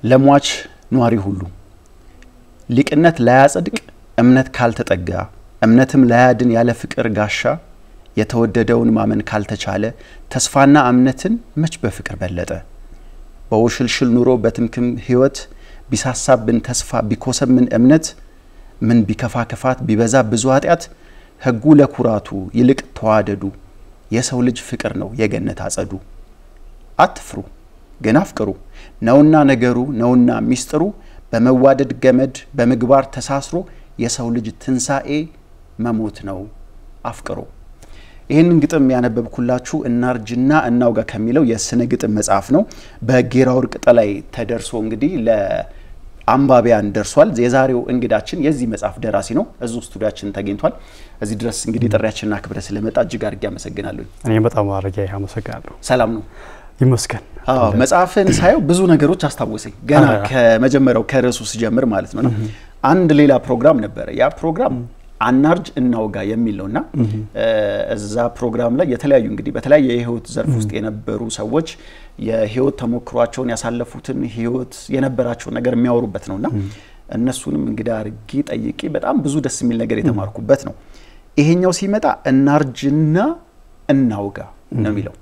ለሟች ኗሪ ሁሉ ሊቅነት ላያጸድቅ እምነት ካልተጠጋ እምነትም ላያድን ያለ ፍቅር ጋሻ የተወደደውን ማመን ካልተቻለ ተስፋና እምነትን መች በፍቅር በለጠ በውሽልሽል ኑሮ በትምክም ህይወት ቢሳሳብን ተስፋ ቢኮሰምን እምነት ምን ቢከፋ ክፋት ቢበዛ ብዙ ኃጢያት ህጉ ለኩራቱ ይልቅ ተዋደዱ የሰው ልጅ ፍቅር ነው የገነት አጸዱ አትፍሩ ግን አፍቅሩ ነውና ነገሩ ነውና ሚስጥሩ በመዋደድ ገመድ በመግባር ተሳስሮ የሰው ልጅ ትንሳኤ መሞት ነው አፍቅሩ ይሄንን ግጥም ያነበብኩላችሁ እናርጅና እናውጋ ከሚለው የስነ ግጥም መጽሐፍ ነው በጌራ ወርቅ ጠላይ ተደርሶ እንግዲህ ለአንባቢያን ደርሷል የዛሬው እንግዳችን የዚህ መጽሐፍ ደራሲ ነው እዚሁ ስቱዲያችን ተገኝቷል እዚህ ድረስ እንግዲህ ጥሪያችንና ክብረ ስለመጣ እጅግ አድርጌ አመሰግናለሁ እኔ በጣም አድርጌ አመሰግናለሁ ሰላም ነው ይመስገን መጽሐፍን ሳይው ብዙ ነገሮች አስታወሰኝ ገና ከመጀመሪያው ከርዕሱ ሲጀምር ማለት ነውና አንድ ሌላ ፕሮግራም ነበር ያ ፕሮግራም አናርጅ እናውጋ የሚል ነውና እዛ ፕሮግራም ላይ የተለያዩ እንግዲህ በተለያየ የህይወት ዘርፍ ውስጥ የነበሩ ሰዎች የህይወት ተሞክሯቸውን ያሳለፉትን ህይወት የነበራቸው ነገር የሚያወሩበት ነውና እነሱንም እንግዲህ አርጊ ጠይቂ በጣም ብዙ ደስ የሚል ነገር የተማርኩበት ነው ይሄኛው ሲመጣ እናርጅና እናውጋ ነው የሚለው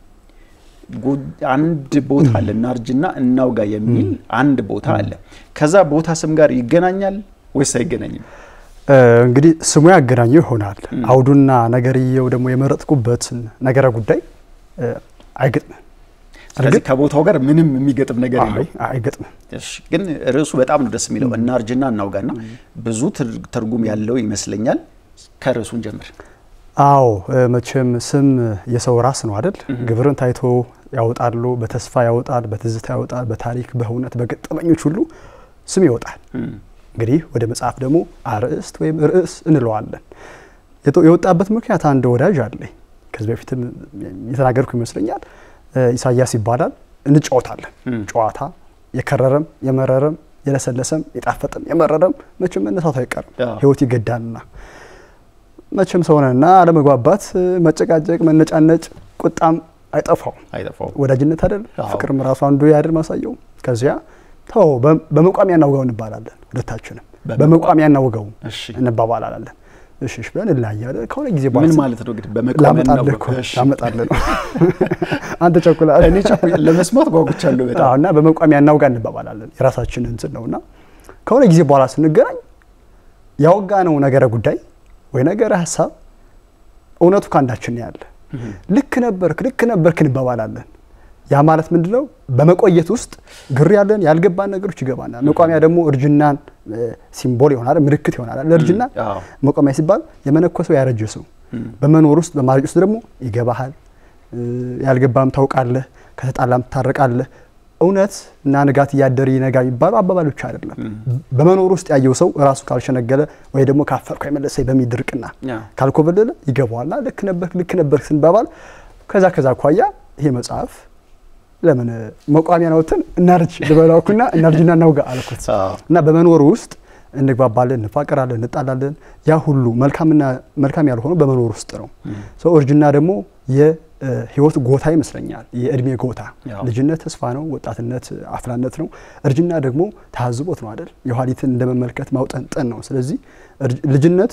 አንድ ቦታ አለ እናርጅና እናውጋ የሚል አንድ ቦታ አለ ከዛ ቦታ ስም ጋር ይገናኛል ወይስ አይገናኝም እንግዲህ ስሙ ያገናኘው ይሆናል አውዱና ነገርየው ደግሞ የመረጥኩበት ነገራ ጉዳይ አይገጥምም ስለዚህ ከቦታው ጋር ምንም የሚገጥም ነገር የለው አይገጥምም እሺ ግን ርዕሱ በጣም ነው ደስ የሚለው እናርጅና እናውጋና ብዙ ትርጉም ያለው ይመስለኛል ከርዕሱን ጀምር አዎ መቼም ስም የሰው ራስ ነው አይደል ግብርን ታይቶ ያወጣሉ በተስፋ ያወጣል በትዝታ ያወጣል በታሪክ በእውነት በገጠመኞች ሁሉ ስም ይወጣል እንግዲህ ወደ መጽሐፍ ደግሞ አርዕስት ወይም ርዕስ እንለዋለን የወጣበት ምክንያት አንድ ወዳጅ አለኝ ከዚህ በፊትም የተናገርኩ ይመስለኛል ኢሳያስ ይባላል እንጫወታለን ጨዋታ የከረረም የመረረም የለሰለሰም የጣፈጠም የመረረም መቼም መነሳቱ አይቀርም ህይወት ይገዳልና መቼም ሰውነና አለመግባባት መጨቃጨቅ መነጫነጭ ቁጣም አይጠፋው ወዳጅነት አይደል ፍቅርም ራሱ አንዱ ያድር ማሳየው ከዚያ ተው በመቋሚያ እናውጋው እንባላለን ሁለታችንም በመቋሚያ እናውጋው እንባባላለን እሺ ብለን እንላያለን ከሆነ ጊዜ በኋላ ምን ማለት ነው እንግዲህ በመቋሚያ እናውጋው ታመጣለን አንተ ቸኩላ እኔ ቸኩላ ለመስማት ጓጉቻለሁ በጣም እና በመቋሚያ እናውጋ እንባባላለን የራሳችን እንትን ነውና ከሆነ ጊዜ በኋላ ስንገናኝ ያወጋነው ነገረ ጉዳይ ወይ ነገረ ሐሳብ እውነቱ ካንዳችን ያለ ልክ ነበርክ እንባባላለን ያ ማለት ምንድነው በመቆየት ውስጥ ግር ያለን ያልገባን ነገሮች ይገባናል መቋሚያ ደግሞ እርጅናን ሲምቦል ይሆናል ምልክት ይሆናል ለእርጅና መቋሚያ ሲባል የመነኮሰው ያረጀ ሰው በመኖር ውስጥ በማርጅ ውስጥ ደግሞ ይገባሃል ያልገባም ታውቃለህ ከተጣላም ታረቃለህ እውነት እና ንጋት ያደሪ ነጋ ይባል አባባሎች አይደለም በመኖር ውስጥ ያየው ሰው ራሱ ካልሸነገለ ወይ ደግሞ ካፈርኩ አይመለሰይ በሚድርቅና ካልኮበለለ ይገባዋልና ልክ ነበርክ ስንባባል ከዛ ኳያ ይሄ መጽሐፍ ለምን መቋሚያ ነውትን እናርጅ ልበላውኩና እናርጅና እናውጋ አልኩት እና በመኖር ውስጥ እንግባባለን እንፋቀራለን እንጣላለን ያ ሁሉ መልካም ያልሆነው በመኖር ውስጥ ነው ሰው እርጅና ደግሞ የህይወት ጎታ ይመስለኛል የእድሜ ጎታ ልጅነት ተስፋ ነው ወጣትነት አፍላነት ነው እርጅና ደግሞ ታዝቦት ነው አይደል የኋሊትን እንደመመልከት ማውጠንጠን ነው ስለዚህ ልጅነት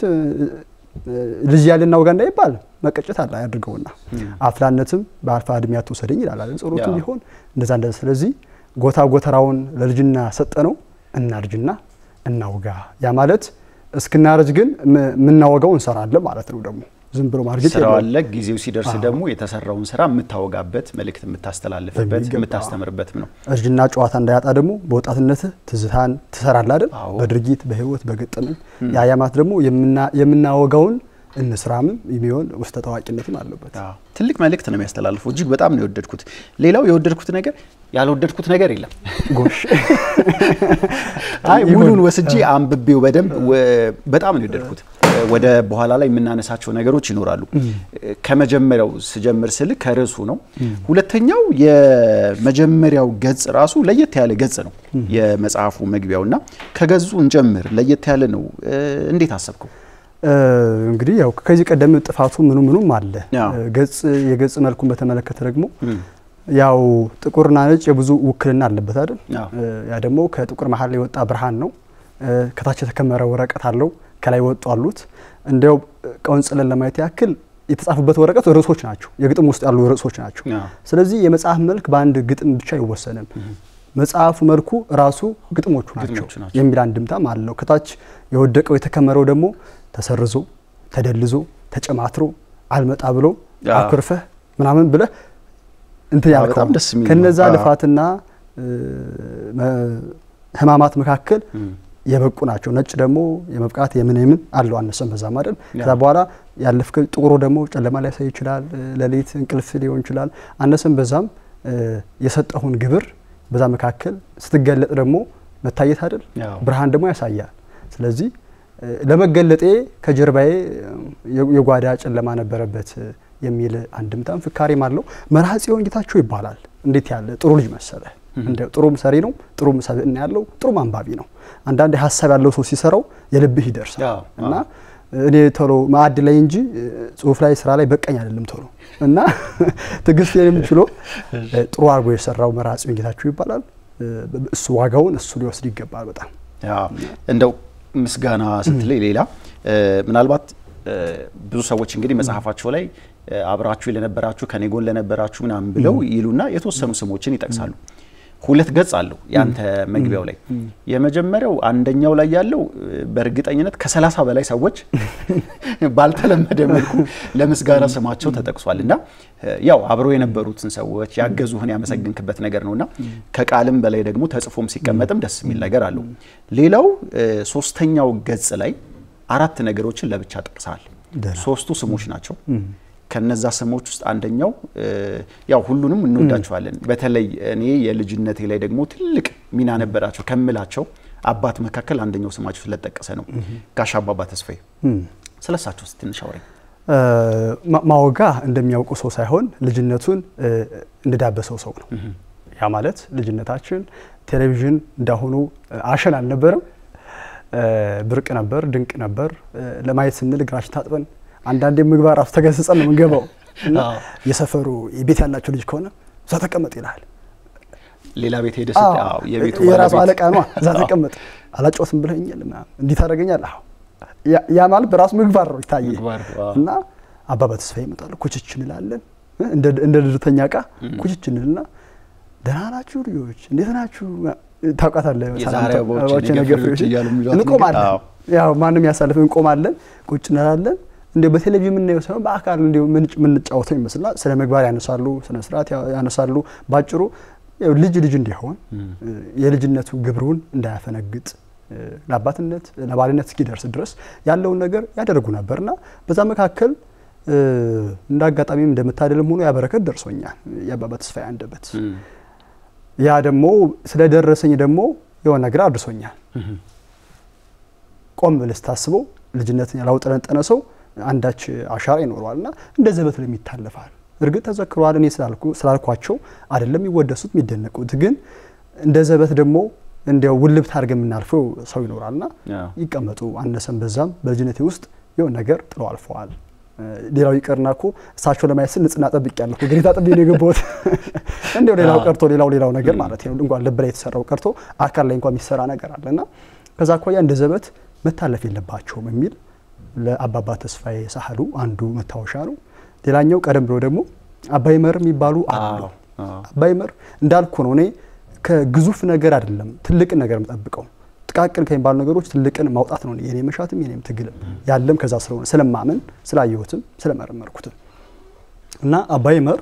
ልጅ ያለና ወጋ እንዳይባል መቀጨት አለ ያድርገውና አፍላነትም በአልፋ እድሜያቱ ሰደኝ ይላል አይደል ጾሮቱ ቢሆን እንደዛ ስለዚህ ጎተራውን ለልጅና ሰጠነው እናርጅና እናውጋ ያ ማለት እስክናርጅ ግን ምናወጋው እንሰራለን ማለት ነው ደግሞ ዝም ብሎ ማርጀት ይላል ጊዜው ሲደርስ ደግሞ የተሰራውን ስራ የምታወጋበት መልእክት የምታስተላልፍበት የምታስተምርበትም ነው እርጅና ጨዋታ እንዳያጣ ደግሞ በወጣትነት ትዝታን ትሰራለህ አይደል በድርጊት በህይወት በገጠመኝ ያያማት ደግሞ የምናወጋውን እንስራም የሚሆን ውስጥ ተዋቂነትም አለበት ትልቅ መልእክት ነው የሚያስተላልፈው እጅግ በጣም ነው የወደድኩት ሌላው የወደድኩት ነገር ያልወደድኩት ነገር የለም ጎሽ አይ ሙሉን ወስጂ አንብቤው በደንብ በጣም ነው የወደድኩት ወደ በኋላ ላይ የምናነሳቸው ነገሮች ይኖራሉ ከመጀመሪያው ስጀምር ስል ከርዕሱ ነው ሁለተኛው የመጀመሪያው ገጽ ራሱ ለየት ያለ ገጽ ነው የመጽሐፉ መግቢያውና ከገጹ እንጀምር ለየት ያለ ነው እንዴት አሰብከው እንግዲህ ያው ከዚህ ቀደም ጥፋቱ ምኑም አለ ገጽ የገጽ መልኩን በተመለከተ ደግሞ ያው ጥቁርና ነጭ የብዙ ውክልና አለበት አይደል? ያ ደግሞ ከጥቁር መሃል የወጣ ብርሃን ነው። ከታች የተከመረ ወረቀት አለው፣ ከላይ ወጡ አሉት። እንደው ቀንጽለን ለማየት ያክል የተጻፈበት ወረቀት ርዕሶች ናቸው፣ የግጥም ውስጥ ያሉ ርዕሶች ናቸው። ስለዚህ የመጽሐፍ መልክ በአንድ ግጥም ብቻ አይወሰንም። መጽሐፉ መልኩ ራሱ ግጥሞቹ ናቸው የሚል አንድምታም አለው። ከታች የወደቀው የተከመረው ደግሞ ተሰርዞ ተደልዞ ተጨማትሮ አልመጣ ብሎ አኩርፈህ ምናምን ብለህ እንትን ያልከው ከነዛ ልፋትና ህማማት መካከል የበቁ ናቸው። ነጭ ደግሞ የመብቃት የምን አለው አነሰም በዛ ማለት ከዛ በኋላ ያለፍከ ጥቁሩ ደግሞ ጨለማ ላይ ሳይ ይችላል፣ ለሌት እንቅልፍ ሊሆን ይችላል። አነሰም በዛም የሰጠሁን ግብር በዛ መካከል ስትገለጥ ደግሞ መታየት አይደል? ብርሃን ደግሞ ያሳያል። ስለዚህ ለመገለጤ ከጀርባዬ የጓዳ ጨለማ ነበረበት የሚል አንድምታም ፍካሬም አለው። መርሐ ጽዮን ጌታቸው ይባላል። እንዴት ያለ ጥሩ ልጅ መሰለ! እንደ ጥሩም ሰሪ ነው፣ ጥሩም ሰብእና ያለው፣ ጥሩም አንባቢ ነው። አንዳንድ ሐሳብ ያለው ሰው ሲሰራው የልብህ ይደርሳል እና እኔ ቶሎ ማዕድ ላይ እንጂ ጽሁፍ ላይ ስራ ላይ በቀኝ አይደለም ቶሎ እና ትግስቴንም ችሎ ጥሩ አርጎ የሰራው መርሐ ጽዮን ጌታቸው ይባላል። እሱ ዋጋውን እሱ ሊወስድ ይገባል በጣም እንደው ምስጋና ስትለይ ሌላ ምናልባት ብዙ ሰዎች እንግዲህ መጽሐፋቸው ላይ አብራችሁ ለነበራችሁ ከኔ ጎን ለነበራችሁ ምናምን ብለው ይሉና የተወሰኑ ስሞችን ይጠቅሳሉ። ሁለት ገጽ አለው ያንተ መግቢያው ላይ። የመጀመሪያው አንደኛው ላይ ያለው በእርግጠኝነት ከ30 በላይ ሰዎች ባልተለመደ መልኩ ለምስጋና ስማቸው ተጠቅሷልና ያው አብሮ የነበሩትን ሰዎች ያገዙህን ያመሰግንክበት ነገር ነውና ከቃልም በላይ ደግሞ ተጽፎም ሲቀመጥም ደስ የሚል ነገር አለው። ሌላው ሶስተኛው ገጽ ላይ 4 ነገሮችን ለብቻ ጠቅሳል። ሶስቱ ስሞች ናቸው። ከነዛ ስሞች ውስጥ አንደኛው ያው ሁሉንም እንወዳቸዋለን። በተለይ እኔ የልጅነቴ ላይ ደግሞ ትልቅ ሚና ነበራቸው ከምላቸው አባት መካከል አንደኛው ስማቸው ስለተጠቀሰ ነው። ጋሽ አባባ ተስፋዬ ስለሳቸው ትንሽ አውሪኝ። ማወጋ እንደሚያውቁ ሰው ሳይሆን ልጅነቱን እንደዳበሰው ሰው ነው። ያ ማለት ልጅነታችን ቴሌቪዥን እንዳሁኑ አሸን አልነበረም። ብርቅ ነበር፣ ድንቅ ነበር። ለማየት ስንል እግራችን ታጥበን አንዳንዴ ምግባር አፍ ተገስጸን ነው የምንገባው። የሰፈሩ የቤት ያላቸው ልጅ ከሆነ እዛ ተቀመጥ ይላል። ሌላ ቤት ሄደስ የቤቱ የራሱ አለቃ ነው እዛ ተቀመጥ አላጨውስም ብለኛል እና እንዴት አደረገኛል። ያ ማለት በራሱ ምግባር ነው ይታየ እና አባባ ተስፋዬ ይመጣሉ። ኩችች እንላለን እንደ ድርተኛ ቃ ኩችች እንልና ደህና ናችሁ ልጆች እንዴት ናችሁ ታውቃታለህ ሰላምታዎች ነገር እንቆማለን። ያው ማንንም ያሳልፍ እንቆማለን፣ ቁጭ እንላለን። እንደ በቴሌቪዥን የምናየው ሳይሆን በአካል እንደ ምን ጫወተው ይመስላል። ስለ ምግባር ያነሳሉ፣ ስለ ስርዓት ያነሳሉ። ባጭሩ ያው ልጅ እንዲሆን የልጅነቱ ግብሩን እንዳያፈነግጥ ለአባትነት ለባልነት እስኪደርስ ድረስ ያለውን ነገር ያደርጉ ነበርና በዛ መካከል እንዳጋጣሚም እንደምታደልም ሆኖ ያበረከት ደርሶኛል የአባባ ተስፋዬ አንደበት። ያ ደግሞ ስለደረሰኝ ደግሞ የሆነ ነገር አድርሶኛል። ቆም ብለህ ታስበው ልጅነትን ያላውጠነጠነ ሰው አንዳች አሻራ ይኖረዋልና እንደ ዘበት ለሚታለፋል። እርግጥ ተዘክሯል እኔ ስላልኳቸው አይደለም ይወደሱት የሚደነቁት፣ ግን እንደ ዘበት ደግሞ እንደው ውልብት አድርገን የምናልፈው ሰው ይኖራልና ይቀመጡ አነሰም በዛም በልጅነቴ ውስጥ የሆነ ነገር ጥሎ አልፈዋል። ሌላው ይቀርና እኮ እሳቸው ለማየት ንጽህና ጠብቂያለሁ ግዴታ ጠብቄ ነው የገባሁት። እንደው ሌላው ቀርቶ ሌላው ነገር ማለት ነው እንኳን ልብ ላይ የተሰራው ቀርቶ አካል ላይ እንኳን የሚሰራ ነገር አለና ከዛ አኳያ እንደ ዘበት መታለፍ የለባቸውም የሚል ለአባባ ተስፋዬ ሳህሉ አንዱ መታወሻ ነው። ሌላኛው ቀደም ብሎ ደግሞ አባይ መር የሚባሉ አሉ። አባይ መር እንዳልኩ ነው እኔ ከግዙፍ ነገር አይደለም ትልቅ ነገር መጠብቀው ጥቃቅን ከሚባሉ ነገሮች ትልቅን ማውጣት ነው የኔ መሻትም የኔም ትግልም ያለም ከዛ ስለሆነ ስለማመን ስላየሁትም ስለመረመርኩትም እና አባይ መር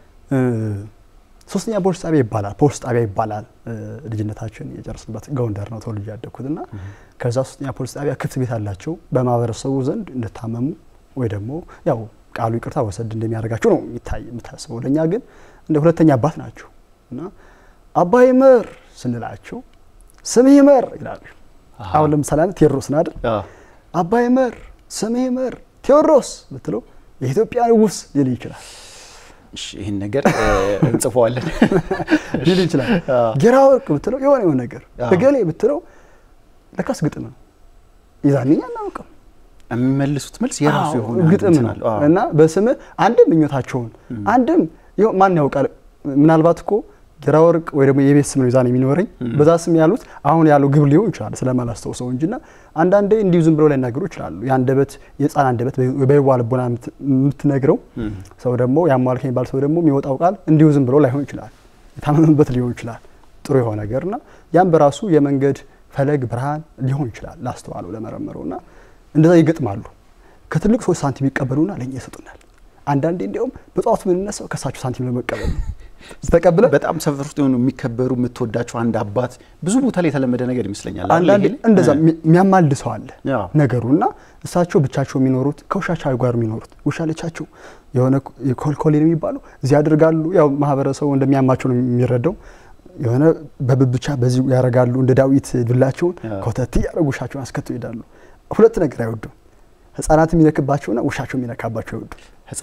ሶስተኛ ፖሊስ ጣቢያ ይባላል። ልጅነታችን የጨረስንበት ጎንደር ነው ተወልጄ ያደኩትና ከዛ ሶስተኛ ፖሊስ ጣቢያ ክፍት ቤት አላቸው። በማህበረሰቡ ዘንድ እንደታመሙ ወይ ደግሞ ያው ቃሉ ይቅርታ ወሰድ እንደሚያደርጋቸው ነው የምታስበው። ለኛ ግን እንደ ሁለተኛ አባት ናቸው እና አባይ መር ስንላቸው ስምህ መር ይላሉ። አሁን ለምሳሌ ቴዎድሮስ ነው አይደል? አባይ መር ስምህ መር ቴዎድሮስ ብትለው የኢትዮጵያ ንጉስ ሊል ይችላል። እሺ ይሄን ነገር እንጽፈዋለን ሊል ይችላል። ጌራወርቅ ብትለው የሆነ ነገር በገሌ ብትለው ለካስ ግጥም ነው ይዛልኛ ነው ቀም የሚመልሱት መልስ የራሱ የሆነ ግጥም ነው እና በስም አንድም ምኞታቸውን አንድም ማን ያውቃል ምናልባት እኮ ጌራ ወርቅ ወይ ደግሞ የቤት ስም ነው ይዛን የሚኖረኝ በዛ ስም ያሉት አሁን ያለው ግብ ሊሆን ይችላል ስለማላስተውሰው እንጂና አንዳንዴ እንዲሁ ዝም ብለው ላይ ነገሩ ይችላሉ ያንደበት የጻና አንደበት በይዋል ቦና የምትነግረው ሰው ደግሞ ያሟልከኝ ባል ሰው ደግሞ የሚወጣው ቃል እንዲሁ ዝም ብለው ላይሆን ይችላል የታመመበት ሊሆን ይችላል ጥሩ የሆነ ነገርና ያን በራሱ የመንገድ ፈለግ ብርሃን ሊሆን ይችላል ላስተዋለው ለመረመረውና እንደዛ ይገጥማሉ ከትልቅ ሰው ሳንቲም ይቀበሉና ለኛ ይሰጡናል አንዳንዴ እንደውም በጧቱ ምን እናሰው ከሳቸው ሳንቲም ለመቀበል ተቀበለ በጣም ሰፈር ውስጥ የሆኑ የሚከበሩ የምትወዳቸው አንድ አባት ብዙ ቦታ ላይ የተለመደ ነገር ይመስለኛል አንዳንዴ እንደዛ የሚያማልሰው አለ ነገሩና እሳቸው ብቻቸው የሚኖሩት ከውሻቸው ጋር የሚኖሩት ውሻለቻቸው የሆነ ኮልኮሌ የሚባለው እዚህ ያደርጋሉ ያው ማህበረሰቡ እንደሚያማቸው ነው የሚረዳው የሆነ በብብቻ በዚህ ያረጋሉ እንደ ዳዊት ዱላቸውን ኮተት ያረጉሻቸው አስከተው ይሄዳሉ ሁለት ነገር አይወዱም ህፃናት የሚነክባቸውና ውሻቸው የሚነካባቸው አይወዱም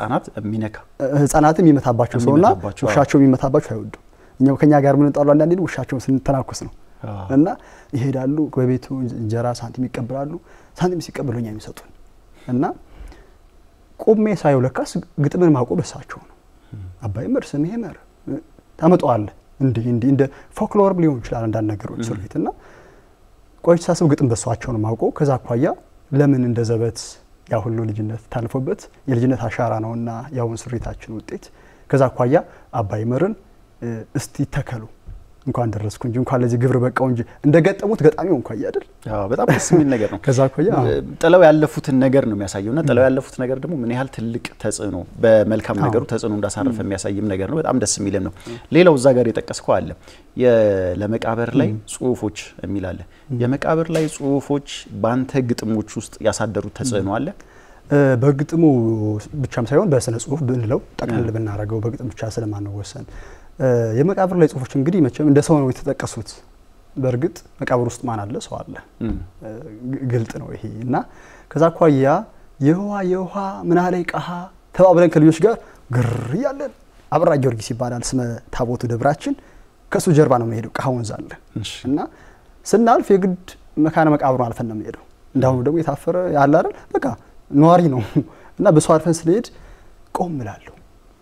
ህፃናት የሚመታባቸው ሰውና ውሻቸው የሚመታባቸው አይወዱም እኛው ከኛ ጋር ምን እንጣሉ አንዳንዴ ውሻቸውን ስንተናኩስ ነው እና ይሄዳሉ በቤቱ እንጀራ ሳንቲም ይቀበላሉ ሳንቲም ሲቀበሉኛ የሚሰጡን እና ቆሜ ሳይው ለካስ ግጥምን ማቆ በሳቸው ነው አባይ መርስ መሄመር ታመጣዋል እንደ ፎክሎር ሊሆን ይችላል አንዳንድ ነገሮች ስርፊትና ቆይታ ሳስብ ግጥም በሷቸው ነው ማቆ ከዛ አኳያ ለምን እንደ ዘበት ያ ሁሉ ልጅነት ታልፎበት የልጅነት አሻራ ነውና ያውን ስሪታችን ውጤት ከዛ አኳያ አባይ መርን እስቲ ተከሉ እንኳን ደረስኩ እንጂ እንኳን ለዚህ ግብር በቃው እንጂ እንደገጠሙት ገጣሚው እንኳን አይደል አዎ በጣም ደስ የሚል ነገር ነው ከዛ አኳያ ጥለው ያለፉትን ነገር ነው የሚያሳየውና ጥለው ያለፉት ነገር ደግሞ ምን ያህል ትልቅ ተጽዕኖ በመልካም ነገሩ ተጽዕኖ እንዳሳረፈ የሚያሳይም ነገር ነው በጣም ደስ የሚልም ነው ሌላው እዛ ጋር የጠቀስከው አለ ለመቃብር ላይ ጽሁፎች የሚል አለ የመቃብር ላይ ጽሁፎች ባንተ ግጥሞች ውስጥ ያሳደሩት ተጽዕኖ አለ በግጥሙ ብቻም ሳይሆን በስነ ጽሁፍ ብንለው ጠቅለል ብናረጋው በግጥም ብቻ ስለማንወሰን የመቃብር ላይ ጽሁፎች እንግዲህ መቼም እንደ ሰው ነው የተጠቀሱት በርግጥ መቃብር ውስጥ ማን አለ ሰው አለ ግልጥ ነው ይሄ እና ከዛ አኳያ የውሃ ምን አለይ ቀሃ ተባብለን ከልጆች ጋር ግር ያለን አብራ ጊዮርጊስ ይባላል ስመ ታቦቱ ደብራችን ከሱ ጀርባ ነው የሚሄደው ቀሃውን ዛለ እና ስናልፍ የግድ መካነ መቃብሩን አልፈን ነው የሚሄደው እንዳው ደግሞ የታፈረ ያለ አይደል በቃ ኗሪ ነው እና በሷ አልፈን ስለሄድ ቆም እላለሁ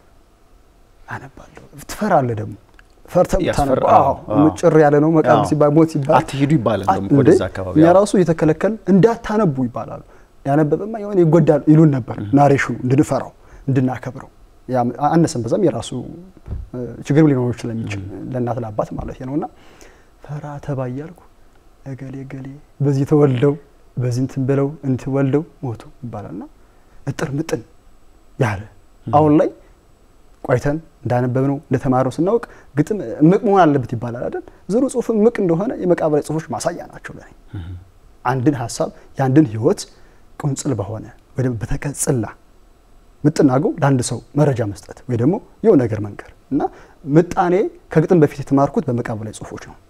አነባለሁ ትፈራለህ ደግሞ ፈርተም ታነባው ምጭር ያለ ነው መቃብር ሲባል ሞት ሲባል አትሄዱ ይባላል ደግሞ ወደዛ አካባቢ ያ ራሱ የተከለከለ እንዳታነቡ ይባላል ያነበበማ የሆነ ይጎዳል ይሉን ነበር ናሬሽኑ እንድንፈራው እንድናከብረው ያ አነሰም በዛም የራሱ ችግር ሊኖር ይችላል ለእናት ለአባት ማለት ነውና ፈራ ተባያልኩ እገሌ በዚህ ተወልደው በዚህ እንትን ብለው እንትን ወልደው ሞቱ ይባላልና እጥር ምጥን ያለ አሁን ላይ ቆይተን እንዳነበብነው እንደተማረው ስናውቅ ግጥም ምቅ መሆን አለበት ይባላል አይደል ዝሩ ጽሁፍ ምቅ እንደሆነ የመቃብር ጽሁፎች ማሳያ ናቸው ለኔ አንድን ሐሳብ ያንድን ህይወት ቁንጽል በሆነ ወይ ደግሞ በተከጽላ ምጥናገው ለአንድ ሰው መረጃ መስጠት ወይ ደግሞ የው ነገር መንገር እና ምጣኔ ከግጥም በፊት የተማርኩት በመቃብር ላይ ጽሁፎች ነው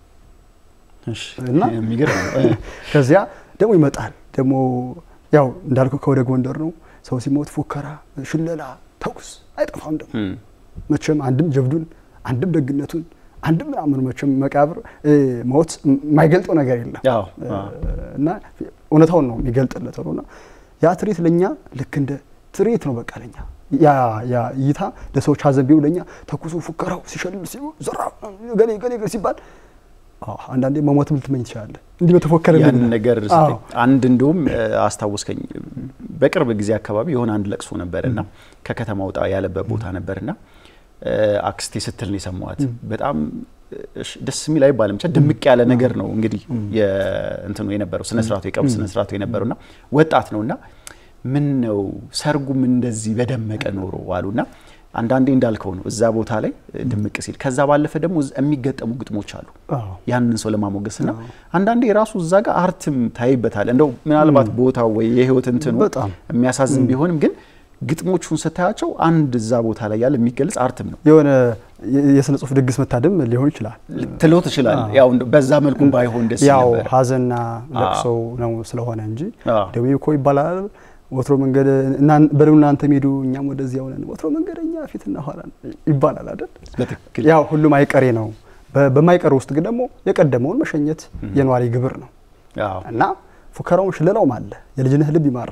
እሺ እና የሚገርም ከዚያ ደግሞ ይመጣል ደግሞ ያው እንዳልኩ ከወደ ጎንደር ነው ሰው ሲሞት ፉከራ ሽለላ ተኩስ አይጠፋም ደግሞ መቼም አንድም ጀብዱን አንድም ደግነቱን አንድም ምናምን መቼም መቃብር ሞት ማይገልጠው ነገር የለም እና እውነታውን ነው የሚገልጥለት ነውና ያ ትሪት ለኛ ልክ እንደ ትሪት ነው በቃ ለኛ ያ ይታ ለሰዎች ሀዘንቢው ለኛ ተኩሱ ፉከራው ሲሸልል ሲሉ ዘራ ገሌ ሲባል አንዳንዴ መሞት ልትመኝ ይችላል እንዴ በተፎከረ ያን ነገር አንድ እንደውም አስታውስከኝ በቅርብ ጊዜ አካባቢ የሆነ አንድ ለቅሶ ነበርና ከከተማ ወጣ ያለበት ቦታ ነበርና አክስቴ ስትል ነው የሰማዋት በጣም ደስ የሚል አይባልም ብቻ ድምቅ ያለ ነገር ነው እንግዲህ የእንትኑ የነበረው ስነ ስርዓቱ የቀብር ስነ ስርዓቱ የነበረውና ወጣት ነውና ምን ነው ሰርጉም እንደዚህ በደመቀ ኖሮ ዋሉና አንዳንዴ እንዳልከው ነው እዛ ቦታ ላይ ድምቅ ሲል ከዛ ባለፈ ደግሞ የሚገጠሙ ግጥሞች አሉ ያንን ሰው ለማሞገስና አንዳንዴ ራሱ እዛ ጋር አርትም ታይበታል እንደው ምናልባት ቦታው ወይ የህይወት እንትኑ የሚያሳዝን ቢሆንም ግን ግጥሞቹን ስታያቸው አንድ እዛ ቦታ ላይ ያለ የሚገልጽ አርትም ነው የሆነ የስነ ጽሁፍ ድግስ መታደም ሊሆን ይችላል ትሎት ይችላል ያው በዛ መልኩ ባይሆን ደስ ነበር ያው ሀዘንና ለቅሶ ነው ስለሆነ እንጂ ደውይ እኮ ይባላል ወትሮ መንገድ እና በሉና አንተ ሜዱ እኛም ወደዚያው ነን ወትሮ መንገደኛ ፊትና ኋላ ይባላል አይደል በትክክል ያው ሁሉም አይቀሬ ነው በማይቀር ውስጥ ግን ደግሞ የቀደመውን መሸኘት የኗሪ ግብር ነው እና ፉከራውን ሽለላው ማለ የልጅነህ ልብ ይማርካል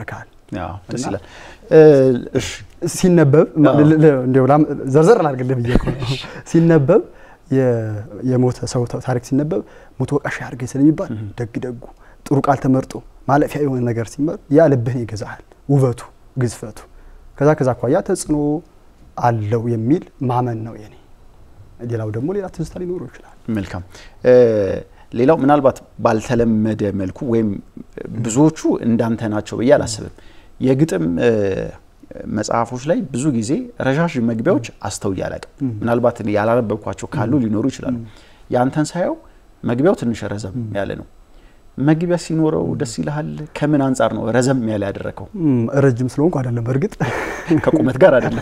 ያው ደስ ይላል እሺ ሲነበብ እንደው ዘርዘር ላድርግልህ ብዬ እኮ ሲነበብ የሞተ ሰው ታሪክ ሲነበብ ሞት ወቃሽ ያርገኝ ስለሚባል ደግ ጥሩ ቃል ተመርጦ ማለፊያ የሆነ ነገር ሲመር ያ ልብህን ይገዛሃል ውበቱ ግዝፈቱ ከዛ ኳያ ተጽኖ አለው የሚል ማመን ነው የኔ ሌላው ደግሞ ሌላ ትዝታ ሊኖረው ይችላል መልካም ሌላው ምናልባት ባልተለመደ መልኩ ወይም ብዙዎቹ እንዳንተ ናቸው በያ አላስብም የግጥም መጽሐፎች ላይ ብዙ ጊዜ ረጃጅም መግቢያዎች አስተውያለሁ ምናልባት ያላነበብኳቸው ካሉ ሊኖሩ ይችላሉ ያንተን ሳይው መግቢያው ትንሽ ረዘም ያለ ነው መግቢያ ሲኖረው ደስ ይላል ከምን አንፃር ነው ረዘም ያለ ያደረከው ረጅም ስለሆንኩ አይደለም በርግጥ ከቁመት ጋር አይደለም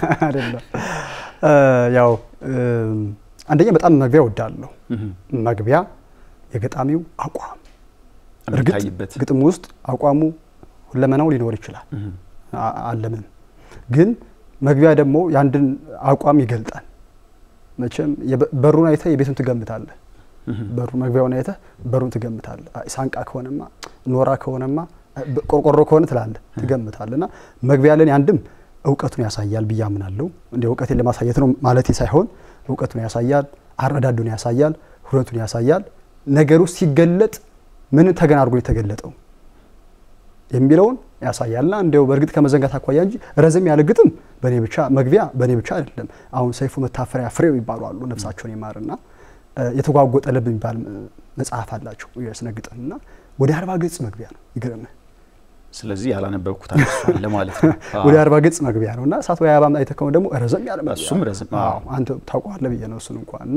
ያው አንደኛ በጣም መግቢያ ወዳለሁ መግቢያ የገጣሚው አቋም እርግጥ ግጥም ውስጥ አቋሙ ሁለመናው ሊኖር ይችላል አለምን ግን መግቢያ ደግሞ ያንድን አቋም ይገልጣል መቼም በሩን አይተ የቤቱን ትገምታለህ በሩ መግቢያውን አይተ በሩን ትገምታለህ ሳንቃ ከሆነማ ኖራ ከሆነማ ቆርቆሮ ከሆነ ትላለህ ትገምታለህና መግቢያ ላይ አንድም ዕውቀቱን ያሳያል ብያምናለሁ እንደ ዕውቀቴን ለማሳየት ነው ማለት ሳይሆን ዕውቀቱን ያሳያል አረዳዱን ያሳያል ሁለቱን ያሳያል ነገሩ ሲገለጥ ምን ተገናርጎ የተገለጠው የሚለውን ያሳያልና እንደው በርግጥ ከመዘንጋት አኳያ እንጂ ረዘም ያለ ግጥም በኔ ብቻ መግቢያ በኔ ብቻ አይደለም አሁን ሰይፉ መታፈሪያ ፍሬው ይባላሉ ነፍሳቸውን ይማርና የተጓጎጠ ልብ የሚባል መጽሐፍ አላቸው የስነ ግጥምና ወደ 40 ገጽ መግቢያ ነው ይገርም ስለዚህ ያላነበብኩት አለ ማለት ነው ወደ 40 ገጽ መግቢያ ነውና ሳት ወይ አባም አይተከው ደግሞ ረዘም ያለ መግቢያ እሱም ረዘም አንተ ታውቀዋለህ ብዬ ነው እሱን እንኳንና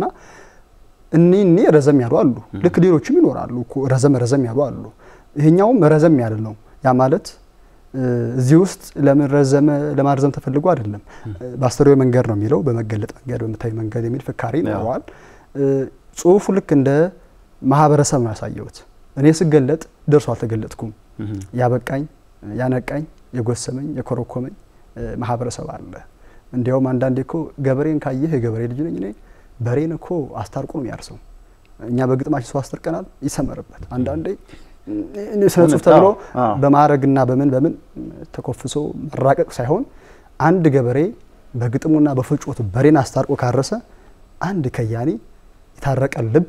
እኔ ረዘም ያሉ አሉ ልክ ሌሎችም ይኖራሉ እኮ ረዘም ያሉ አሉ ይሄኛውም ረዘም ያለ ነው ያ ማለት እዚህ ውስጥ ለማርዘም ተፈልጎ አይደለም ባስተሪው መንገድ ነው የሚለው በመገለጥ መንገድ በመታይ መንገድ የሚል ፍካሪ ነው ጽሁፉ ልክ እንደ ማህበረሰብ ነው ያሳየውት እኔ ስገለጥ ደርሶ አልተገለጥኩም ያበቃኝ ያነቃኝ የጎሰመኝ የኮረኮመኝ ማህበረሰብ አለ እንዲያውም አንዳንዴ እኮ ገበሬን ካየህ የገበሬ ልጅ ነኝ እኔ በሬን እኮ አስታርቆ ነው የሚያርሰው እኛ በግጥማችን ሰው አስተርቀናል ይሰመርበት አንዳንዴ ስነ ጽሁፍ ተብሎ በማረግና በምን ተኮፍሶ መራቀቅ ሳይሆን አንድ ገበሬ በግጥሙና በፍጮቱ በሬን አስታርቆ ካረሰ አንድ ከያኒ የታረቀ ልብ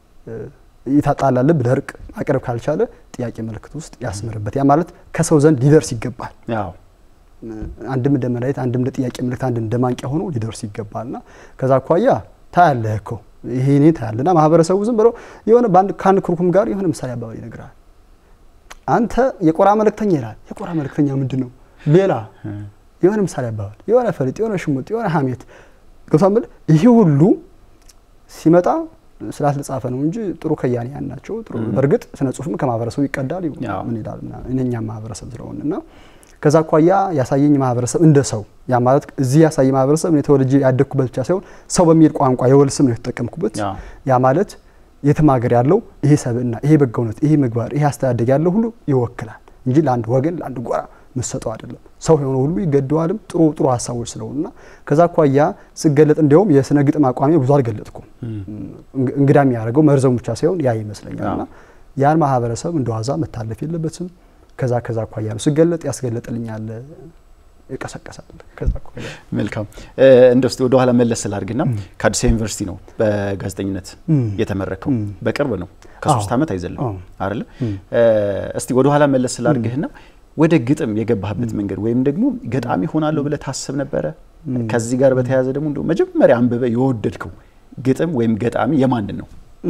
ይታጣላ ልብ ደርቅ ማቅረብ ካልቻለ ጥያቄ ምልክት ውስጥ ያስመርበት ያ ማለት ከሰው ዘንድ ሊደርስ ይገባል ያው አንድም እንደመላእክት አንድም ለጥያቄ ምልክት አንድ እንደማንቂያ ሆኖ ሊደርስ ይገባልና ከዛ አኳያ ታያለህ እኮ ይሄኔ ታያለና ማህበረሰቡ ዝም ብሎ የሆነ ባንድ ካን ኩርኩም ጋር የሆነ ምሳሌ አባባል ይነግራል አንተ የቆራ መልእክተኛ ይላል የቆራ መልእክተኛ ምንድነው ሌላ የሆነ ምሳሌ አባባል የሆነ ፈሊጥ የሆነ ሽሙጥ የሆነ ሐሜት ገብቷል ይሄ ሁሉ ሲመጣ ስላት ለጻፈ ነው እንጂ ጥሩ ከያኒያን ናቸው ጥሩ በርግጥ ስነ ጽሁፍም ከማህበረሰቡ ይቀዳል ምን ይላል እነኛ ማህበረሰብ ስለሆነና ከዛ ኳያ ያሳየኝ ማህበረሰብ እንደ ሰው ያ ማለት እዚህ ያሳየኝ ማህበረሰብ ነው ተወልጄ ያደኩበት ብቻ ሳይሆን ሰው በሚል ቋንቋ የወልስም ነው የተጠቀምኩበት ያ ማለት የተማገር ያለው ይሄ ሰብእና ይሄ በጎነት ይሄ ምግባር ይሄ አስተዳደግ ያለው ሁሉ ይወክላል እንጂ ለአንድ ወገን ለአንድ ጎራ መስጠው አይደለም ሰው ሆኖ ሁሉ ይገደዋልም ጥሩ ሐሳቦች ስለሆነና ከዛ ኳያ ስገለጥ እንደውም የስነ ግጥም አቋሚ ብዙ አልገለጥኩም እንግዳም ያደረገው መርዘሙ ብቻ ሳይሆን ያ ይመስለኛልና ያን ማህበረሰብ እንደዋዛ መታለፍ የለበትም ከዛ ኳያ ነው ስገለጥ ያስገለጥልኛል ይቀሰቀሳል ከዛ ኳያ መልካም እንደውስጥ ወደ ኋላ መለስ ስላርግና ከአዲስ ዩኒቨርሲቲ ነው በጋዜጠኝነት የተመረከው በቅርብ ነው ከ3 አመት አይዘለም አይደል እስቲ ወደ ኋላ መለስ ስላርግህና ወደ ግጥም የገባህበት መንገድ ወይም ደግሞ ገጣሚ ሆናለሁ ብለ ታስብ ነበር ከዚህ ጋር በተያያዘ ደግሞ እንደው መጀመሪያ አንበበ የወደድከው ግጥም ወይም ገጣሚ የማን ነው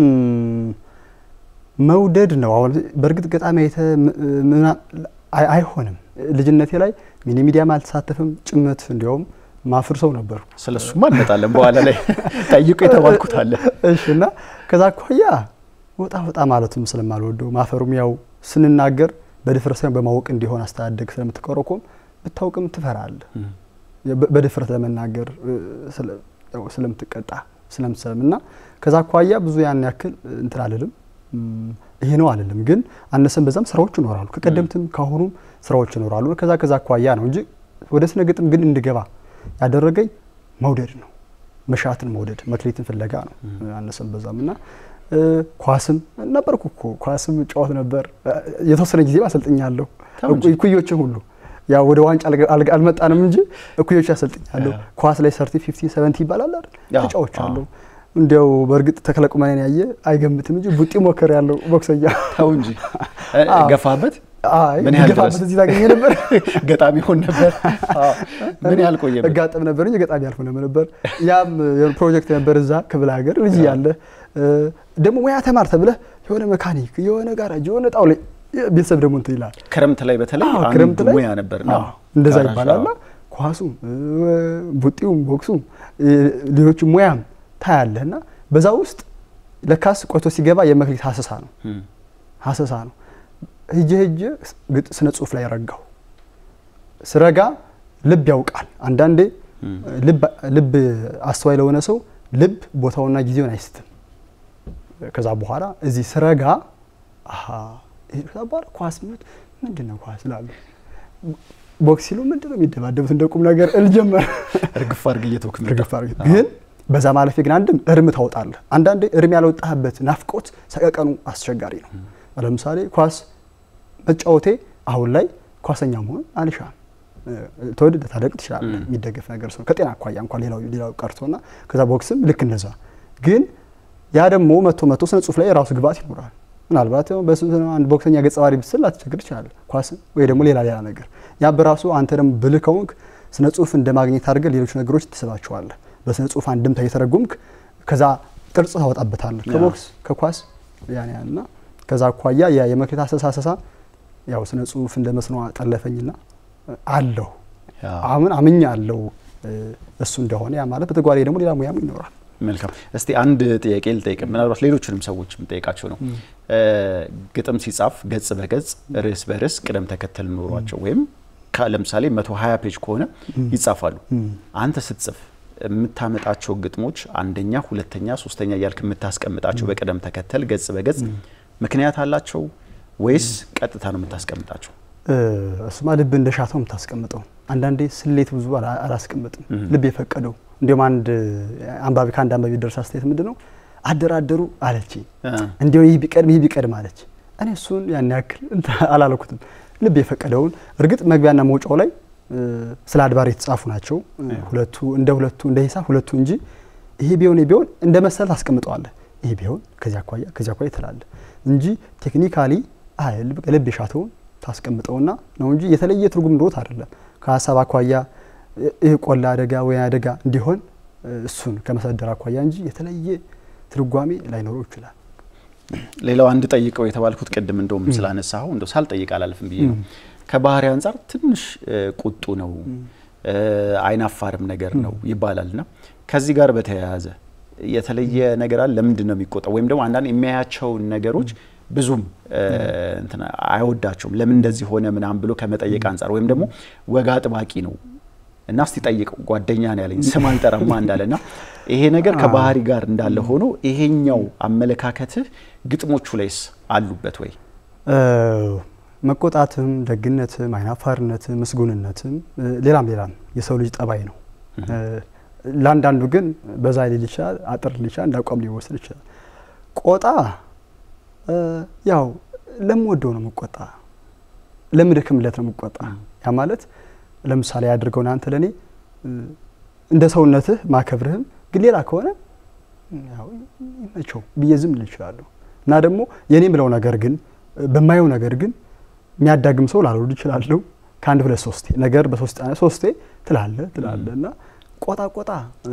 መውደድ ነው አሁን በርግጥ ገጣሚ አይሆንም ልጅነቴ ላይ ሚኒ ሚዲያ ማልተሳተፍም ጭመት እንደውም ማፍርሰው ነበር ስለሱማ እንመጣለን በኋላ ላይ ታይቆ የተባልኩት አለ እሺና ከዛ ኳያ ወጣ ማለቱም ስለማልወደው ማፈሩም ያው ስንናገር በድፍረት በማወቅ እንዲሆን አስተዳደግ ስለምትቆረቆም ብታውቅም ትፈራለህ በድፍረት ለመናገር ስለምትቀጣ ስለምትሰምና ከዛ ኳያ ብዙ ያን ያክል እንትን አይደለም ይሄ ነው አይደለም ግን አነሰም በዛም ስራዎች ይኖራሉ ከቀደምትም ካሁኑም ስራዎች ይኖራሉ ከዛ ኳያ ነው እንጂ ወደ ስነ ግጥም ግን እንድገባ ያደረገኝ መውደድ ነው መሻትን መውደድ መክሊትን ፍለጋ ነው አነሰም በዛምና ኳስም ነበርኩ እኮ ኳስም ጫወት ነበር የተወሰነ ጊዜ ማሰልጥኛለሁ ኩዮችን ሁሉ ያ ወደ ዋንጫ አልመጣንም እንጂ እኩዮች ያሰልጥኛለሁ ኳስ ላይ 30 50 70 ይባላል አይደል ተጫውቻለሁ እንዴው በርግጥ ተከለቁማኔን ያየ አይገምትም እንጂ ቡጢ ሞከር ያለው ቦክሰኛ ታው እንጂ ገፋበት አይ ገፋበት እዚህ ታገኘ ነበር ገጣሚ ሆነ ነበር ምን ያልቆየ ገጣም ነበር እንጂ ገጣሚ ያልሆነ ነበር ያም ፕሮጀክት ነበር እዛ ክብለ ሀገር ልጅ ያለ ደሞ ሙያ ተማር ተብለ የሆነ መካኒክ የሆነ ጋራጅ የሆነ ጣውለ ቤተሰብ ደሞ እንት ይላል ክረምት ላይ በተለይ አንድ ሙያ ነበርና እንደዛ ይባላልና ኳሱ ቡጢው ቦክሱ ሌሎች ሙያም ታያለና በዛ ውስጥ ለካስ ቆይቶ ሲገባ የመክሊት ሐሰሳ ነው ሂጄ ስነ ጽሁፍ ላይ ያረጋው ስረጋ ልብ ያውቃል አንዳንዴ ልብ አስተዋይ ለሆነ ሰው ልብ ቦታውና ጊዜውን አይስትም ከዛ በኋላ እዚ ስረጋ ይባል ኳስ ምንድነው ኳስ ላሉ ቦክስ ሲሉ ምንድነው የሚደባደቡት እንደቁም ነገር እልጀመር እርግፍ አርግ እየተወክ ግን በዛ ማለፍ ግን አንድም እርም ታውጣለህ አንዳንዴ እርም ያልወጣህበት ናፍቆት ሰቀቀኑ አስቸጋሪ ነው ለምሳሌ ኳስ መጫወቴ አሁን ላይ ኳሰኛ መሆን አልሻም ተወደደ ታደቅ ትችላል የሚደገፍ ነገር ነው ከጤና አኳያ እንኳን ሌላው ቀርቶና ከዛ ቦክስም ልክ እንደዛ ግን ያ ደግሞ መቶ ስነ ጽሁፍ ላይ ራሱ ግባት ይኖራል ምናልባት በስንት አንድ ቦክሰኛ ገጸ ባህሪ ብትስል አትቸግር ይችላል ኳስ ወይ ደግሞ ሌላ ነገር ያ በራሱ አንተ ደግሞ ብልከውንክ ስነ ጽሁፍ እንደማግኘት አድርገህ ሌሎች ነገሮች ትስባቸዋለህ በስነ ጽሁፍ አንድምታ እየተረጎምክ ከዛ ቅርጽ ታወጣበታለህ ከቦክስ ከኳስ ያና ከዛ አኳያ ያ የመክሊት አሰሳሰሳ ያው ስነ ጽሁፍ እንደመስኖ ጠለፈኝና አለው አሁን አምኛለሁ እሱ እንደሆነ ያ ማለት በተጓዳኝ ደግሞ ሌላ ሙያም ይኖራል መልካም እስቲ አንድ ጥያቄ ልጠይቅ ምናልባት ሌሎችንም ሰዎች የምጠይቃቸው ነው ግጥም ሲጻፍ ገጽ በገጽ ርዕስ በርዕስ ቅደም ተከተል ኖሯቸው ወይም ለምሳሌ 120 ፔጅ ከሆነ ይጻፋሉ አንተ ስትጽፍ የምታመጣቸው ግጥሞች አንደኛ ሁለተኛ ሶስተኛ ያልክ የምታስቀምጣቸው በቅደም ተከተል ገጽ በገጽ ምክንያት አላቸው ወይስ ቀጥታ ነው የምታስቀምጣቸው እሱማ ልብ እንደሻተው የምታስቀምጠው አንዳንዴ ስሌት ብዙ አላስቀምጥም ልብ የፈቀደው እንደም አንድ አንባቢ ካንድ አንባቢ ደርሳ አስተያየት ምንድነው አደራደሩ አለች እንዴው ይህ ቢቀድም አለች እኔ እሱን ያን ያክል አላለኩትም ልብ የፈቀደውን እርግጥ መግቢያና መውጫው ላይ ስለ አድባር የተጻፉ ናቸው ሁለቱ እንደ ሂሳብ ሁለቱ እንጂ ይሄ ቢሆን እንደ መሰል ታስቀምጠዋለህ ይሄ ቢሆን ከዚያ አኳያ ተላለ እንጂ ቴክኒካሊ ልብ የሻተውን ታስቀምጠውና ነው እንጂ የተለየ ትርጉም ኖት አይደለም ከሐሳብ አኳያ ይሄ ቆላ አደጋ ወይ አደጋ እንዲሆን እሱን ከመሰደር አኳያ እንጂ የተለየ ትርጓሜ ላይኖረው ይችላል ሌላው አንድ ጠይቀው የተባልኩት ቀደም እንደውም ስላነሳው እንደው ሳልጠይቅ አላልፍም ብዬ ነው ከባህሪ አንፃር ትንሽ ቁጡ ነው አይናፋርም ነገር ነው ይባላልና ከዚህ ጋር በተያያዘ የተለየ ነገር አለ ለምንድን ነው የሚቆጣው ወይም ደግሞ አንዳንድ የሚያያቸው ነገሮች ብዙም እንትና አይወዳቸውም ለምን እንደዚህ ሆነ ምናም ብሎ ከመጠየቅ አንፃር ወይም ደግሞ ወጋ ጥባቂ ነው እና እስቲ ጠይቀው ጓደኛ ነው ያለኝ ስም አልጠራማ እንዳለና ይሄ ነገር ከባህሪ ጋር እንዳለ ሆኖ ይሄኛው አመለካከትህ ግጥሞቹ ላይስ አሉበት ወይ መቆጣትም ደግነትም አይናፋርነትም ምስጉንነትም ሌላም የሰው ልጅ ጠባይ ነው ላንዳንዱ ግን በዛ ይልቻል አጥር ይልቻል እንዳቋም ሊወስድ ይችላል ቆጣ ያው ለምወደው ነው መቆጣ ለምደክምለት ነው መቆጣ ያ ማለት ለምሳሌ ያድርገውና አንተ ለኔ እንደ ሰውነትህ ማከብርህም ግን ሌላ ከሆነ ያው ይመቸው በየዝም ልችላለሁ እና ደግሞ የኔ ብለው ነገር ግን በማየው ነገር ግን የሚያዳግም ሰው ላልወድ ይችላልው ካንድ ሁለት ሶስቴ ነገር በሶስቴ ትላለና ቆጣ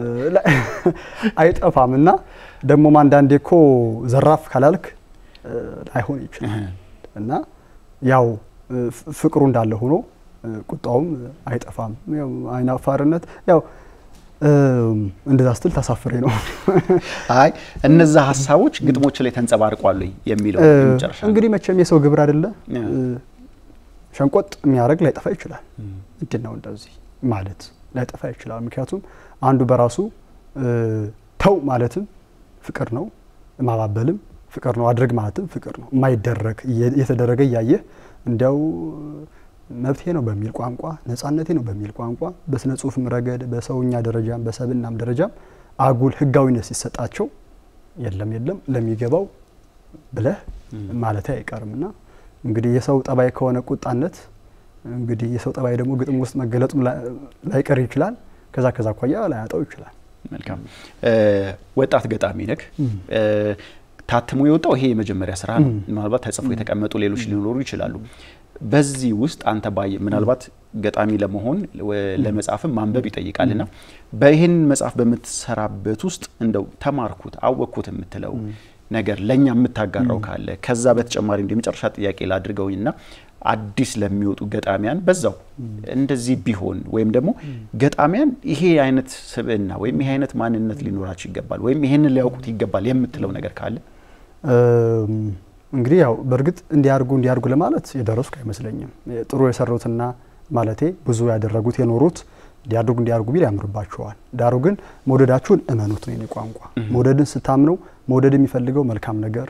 አይጠፋምና ደግሞ አንዳንዴ እኮ ዘራፍ ካላልክ አይሆን ይችላል እና ያው ፍቅሩ እንዳለ ሆኖ ቁጣውም አይጠፋም ያው አይናፋርነት ያው እንደዛ ስትል ተሳፍሬ ነው አይ እነዛ ሐሳቦች ግጥሞች ላይ ተንጸባርቋል የሚለው እንጨርሻ እንግዲህ መቼም የሰው ግብር አይደለ ሸንቆጥ የሚያረግ ላይ ጠፋ ይችላል እንዴነው እንደዚህ ማለት ላይ ጠፋ ይችላል ምክንያቱም አንዱ በራሱ ተው ማለትም ፍቅር ነው ማባበልም ፍቅር ነው አድርግ ማለትም ፍቅር ነው ማይደረግ የተደረገ ያየ እንዲያው መብቴ ነው በሚል ቋንቋ ነፃነቴ ነው በሚል ቋንቋ በስነ ጽሁፍም ረገድ በሰውኛ ደረጃም በሰብናም ደረጃም አጉል ህጋዊነት ሲሰጣቸው የለም ለሚገባው ብለህ ማለት አይቀርምና እንግዲህ የሰው ጠባይ ከሆነ ቁጣነት እንግዲህ የሰው ጠባይ ደግሞ ግጥም ውስጥ መገለጡ ላይቀር ይችላል። ከዛ አኳያ ላያጣው ይችላል። መልካም ወጣት ገጣሚ ነህ። ታትሞ የወጣው ይሄ የመጀመሪያ ስራ ነው። ምናልባት ተጽፎ የተቀመጡ ሌሎች ሊኖሩ ይችላሉ። በዚህ ውስጥ አንተ ምናልባት ገጣሚ ለመሆን ለመጻፍም ማንበብ ይጠይቃልና በይሄን መጽሐፍ በምትሰራበት ውስጥ እንደው ተማርኩት አወቅኩት የምትለው ነገር ለኛ የምታጋራው ካለ ከዛ በተጨማሪ እንደ መጨረሻ ጥያቄ ላድርገውና አዲስ ለሚወጡ ገጣሚያን በዛው እንደዚህ ቢሆን ወይም ደግሞ ገጣሚያን ይሄ አይነት ስብዕና ወይም ይሄ አይነት ማንነት ሊኖራቸው ይገባል ወይም ይሄንን ሊያውቁት ይገባል የምትለው ነገር ካለ እንግዲህ ያው በርግጥ እንዲያርጉ ለማለት የደረስኩ አይመስለኝም። ጥሩ የሰሩትና ማለቴ ብዙ ያደረጉት የኖሩት እንዲያርጉ ቢል ያምርባቸዋል። ዳሩ ግን መውደዳችሁን እመኑት ነው የኔ ቋንቋ። መውደድን ስታምነው መውደድ የሚፈልገው መልካም ነገር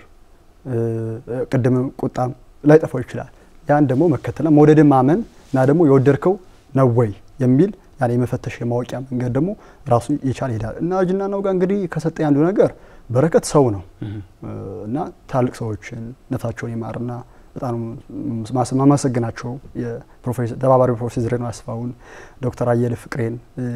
ቅድም ቁጣም ላይ ጠፋው ይችላል። ያን ደግሞ መከተልና መውደድን ማመን እና ደግሞ የወደድከው ነው ወይ የሚል ያኔ የመፈተሽ የማወቂያ መንገድ ደግሞ ራሱ ይቻል ይሄዳል። እና እጅና ነው ጋር እንግዲህ ከሰጠኝ አንዱ ነገር በረከት ሰው ነው እና ታልቅ ሰዎችን ነፍሳቸውን ይማርና በጣም ማመሰግናቸው የፕሮፌሰር ተባባሪ ፕሮፌሰር ዝሬኖ አስፋውን ዶክተር አየለ ፍቅሬን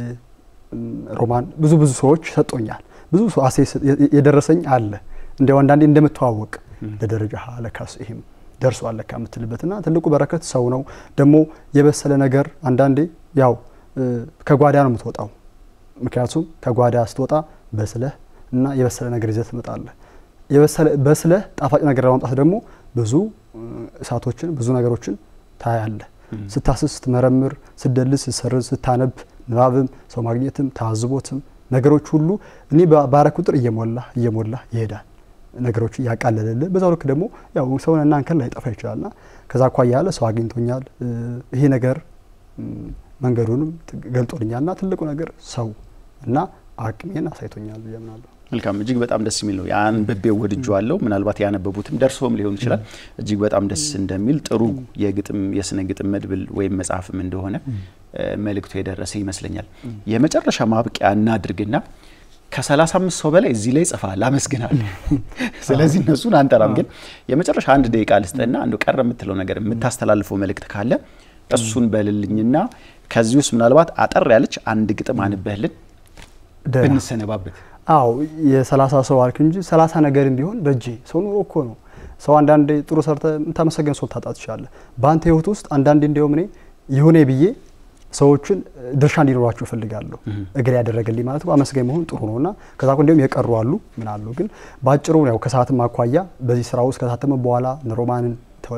ሮማን ብዙ ሰዎች ሰጥቶኛል። ብዙ ሰው የደረሰኝ አለ እንደው አንዳንዴ እንደምትዋወቅ ለደረጃ አለካስ ይሄም ደርሶ አለካ የምትልበትና ትልቁ በረከት ሰው ነው። ደግሞ የበሰለ ነገር አንዳንዴ ያው ከጓዳ ነው የምትወጣው። ምክንያቱም ከጓዳ ስትወጣ በስለህ እና የበሰለ ነገር ይዘህ ትመጣለህ። በስለህ ጣፋጭ ነገር ለማምጣት ደግሞ ብዙ እሳቶችን ብዙ ነገሮችን ታያለህ። ስታስስ ስትመረምር ስትደልስ ስትሰርዝ ስታነብ ንባብም ሰው ማግኘትም ታዝቦትም ነገሮች ሁሉ እኔ ባረክ ቁጥር እየሞላ ይሄዳል። ነገሮች ያቃለለልህ በዛው ልክ ደግሞ ያው ሰውንና አንከን ላይ ጠፋ ይችላልና ከዛ አኳያ ያለ ሰው አግኝቶኛል። ይሄ ነገር መንገዱንም ገልጦልኛልና ትልቁ ነገር ሰው እና አቅሜን አሳይቶኛል ብዬምናለሁ። መልካም እጅግ በጣም ደስ የሚል ነው። ያን በቤው ወድጇለሁ። ምናልባት ያነበቡትም ደርሶም ሊሆን ይችላል። እጅግ በጣም ደስ እንደሚል ጥሩ የግጥም የስነ ግጥም መድብል ወይም መጽሐፍም እንደሆነ መልእክቱ የደረሰ ይመስለኛል። የመጨረሻ ማብቂያ እናድርግና ከ35 ሰው በላይ እዚህ ላይ ጽፋል አመስግናለሁ። ስለዚህ እነሱን አንጠራም፣ ግን የመጨረሻ አንድ ደቂቃ ልስጥና አንዱ ቀረ የምትለው ነገር የምታስተላልፈው መልእክት ካለ እሱን በልልኝና ከዚህ ውስጥ ምናልባት አጠር ያለች አንድ ግጥም አንበህልን ብንሰነባበት። አው የ30 ሰው አልክ እንጂ 30 ነገርም ቢሆን በእጄ ሰው ኑሮ እኮ ነው። ሰው አንዳንዴ ጥሩ ሰርተ እንታመሰገን ሰው ታጣት ይችላል። ባንተ ህይወት ውስጥ አንዳንዴ እንደውም እኔ ይሁኔ ብዬ ሰዎችን ድርሻ እንዲኖራቸው ፈልጋለሁ። እግሬ ያደረገልኝ ማለት ነው አመስገኝ መሆን ጥሩ ነውና ከዛ እንደውም የቀሩ አሉ ምን አሉ። ግን ባጭሩ ያው ከሰዓትም አኳያ በዚህ ስራ ውስጥ ከታተመ በኋላ ሮማንን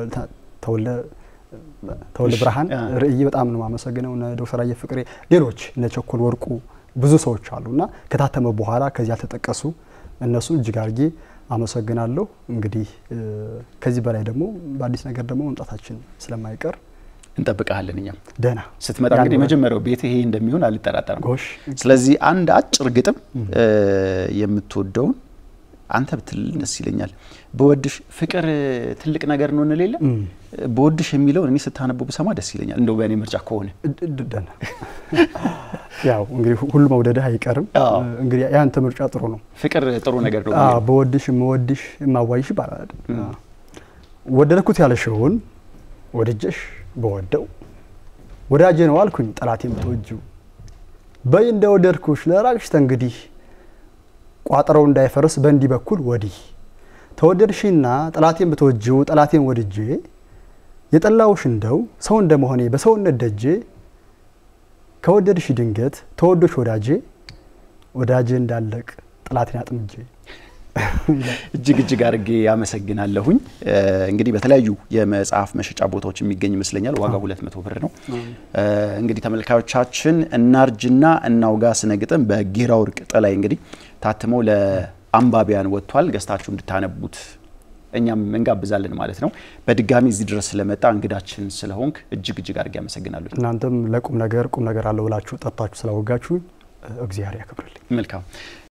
ተወልደ ብርሃን ርእይ በጣም ነው ማመሰግነው። ዶክተር አየ ፍቅሬ ሌሎች እነ ቸኮል ወርቁ ብዙ ሰዎች አሉና ከታተመ በኋላ ከዚያ ተጠቀሱ እነሱ እጅግ አርጌ አመሰግናለሁ። እንግዲህ ከዚህ በላይ ደግሞ በአዲስ ነገር ደግሞ መምጣታችን ስለማይቀር እንጠብቃለን። እኛም ደና ስትመጣ እንግዲህ መጀመሪያው ቤት ይሄ እንደሚሆን አልጠራጠርም። ስለዚህ አንድ አጭር ግጥም የምትወደውን አንተ ብትል ደስ ይለኛል። በወድሽ ፍቅር ትልቅ ነገር ነው እንለለ በወድሽ የሚለው እኔ ስታነበው በሰማ ደስ ይለኛል። እንደው በእኔ ምርጫ ከሆነ ደና ያው እንግዲህ ሁሉ መውደድህ አይቀርም። እንግዲህ ያንተ ምርጫ ጥሩ ነው። ፍቅር ጥሩ ነገር ነው። በወድሽ መወድሽ ማዋይሽ ባላል ወደድኩት ያለሽውን ወደጀሽ በወደው ወዳጄ ነው አልኩኝ ጠላቴም ተወጂው በይ እንደወደድኩሽ ለራቅሽ እንግዲህ ቋጥረው እንዳይፈርስ በእንዲ በኩል ወዲህ ተወደድሽና ጠላቴም በተወጂው ጠላቴም ወድጄ የጠላውሽ እንደው ሰው እንደመሆኔ በሰውነት ደጄ ከወደድሽ ድንገት ተወዶሽ ወዳጄ እንዳለቅ ጠላቴን አጥምጄ እጅግ አርጌ ያመሰግናለሁኝ። እንግዲህ በተለያዩ የመጽሐፍ መሸጫ ቦታዎች የሚገኝ ይመስለኛል። ዋጋው 200 ብር ነው። እንግዲህ ተመልካቾቻችን እናርጅና እናውጋ ስነ ግጥም በጌራ ወርቅ ጥላይ እንግዲህ ታትሞ ለአንባቢያን ወጥቷል። ገዝታችሁ እንድታነቡት እኛም እንጋብዛለን ማለት ነው። በድጋሚ እዚህ ድረስ ስለመጣ እንግዳችን ስለሆንክ እጅግ አርጌ ያመሰግናለሁ። እናንተም ለቁም ነገር አለው ብላችሁ ጠጣችሁ ስላወጋችሁ እግዚአብሔር ያክብርልኝ። መልካም